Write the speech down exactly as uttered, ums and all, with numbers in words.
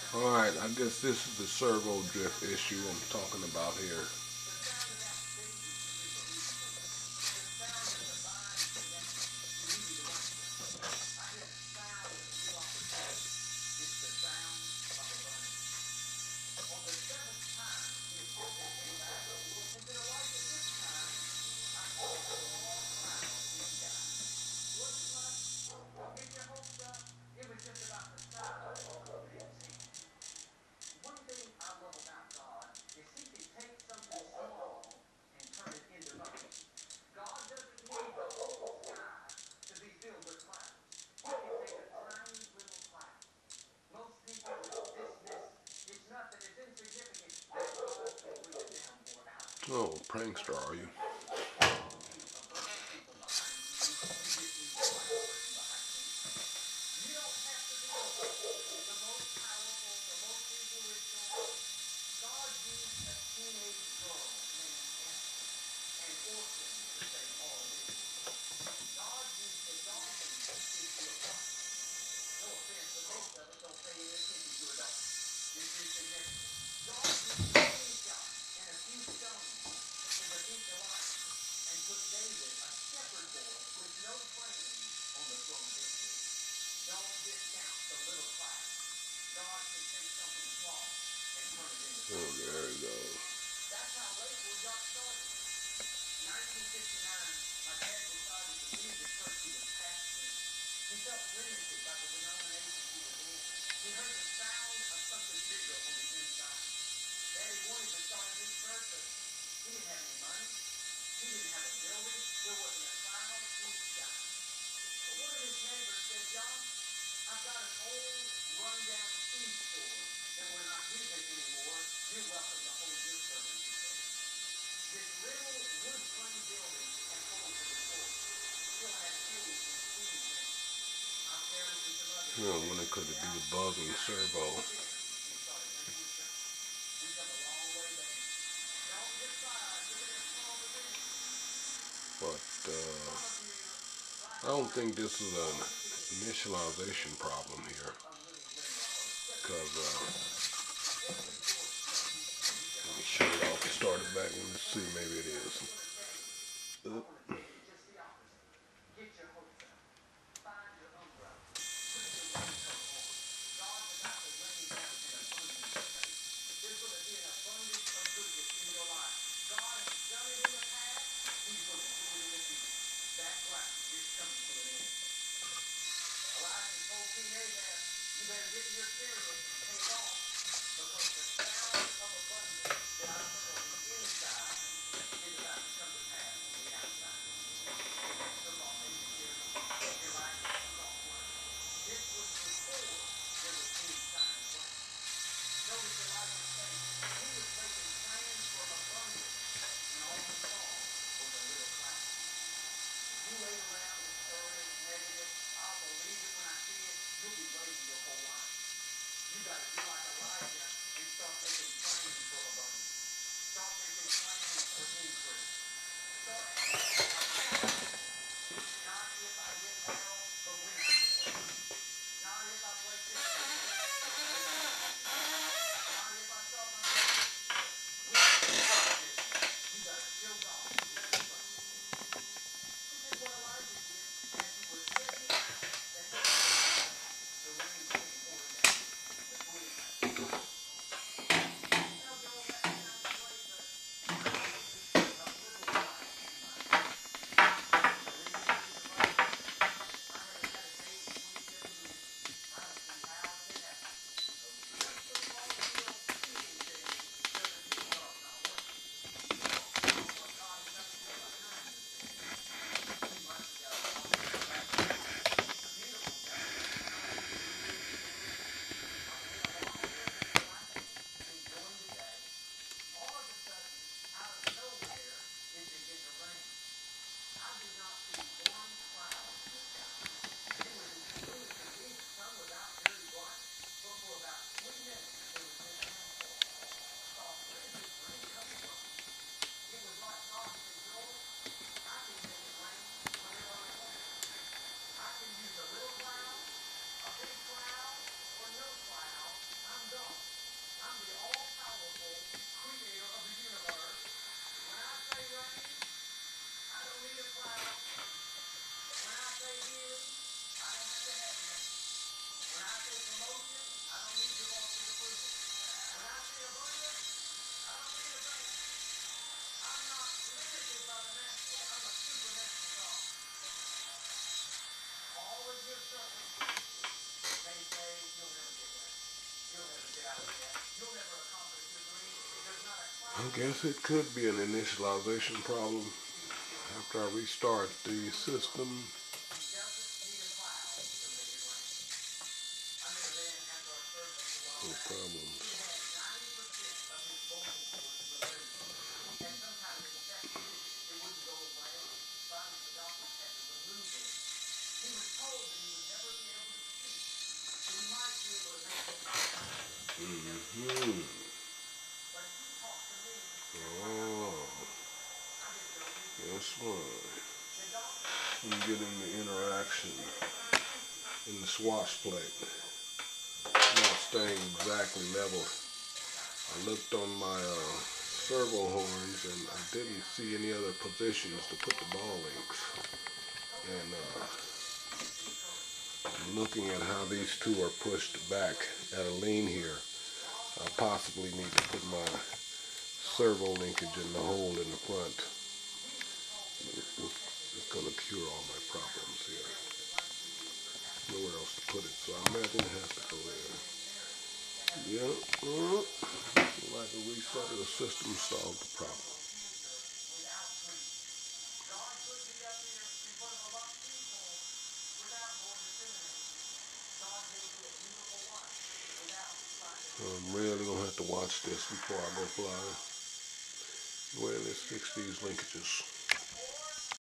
Alright, I guess this is the servo drift issue I'm talking about here. Oh, prankster, are you? Oh, there it goes. You know, when it could be the buzzing servo. But uh, I don't think this is an initialization problem here. Because, uh, let me shut it off and start it back. Let's see, maybe it is. Oop. I guess it could be an initialization problem after I restart the system. No problems. Mm-hmm. Oh, guess what? I'm getting the interaction in the swatch plate. Not staying exactly level. I looked on my uh, servo horns and I didn't see any other positions to put the ball links. And uh, looking at how these two are pushed back at a lean here, I possibly need to put my servo linkage in the hole in the front. It's going to cure all my problems here. Nowhere else to put it, so I imagine it has to go there. Yeah, uh, like a reset of the system solved the problem. I'm really going to have to watch this before I go fly. Well, let's fix these linkages.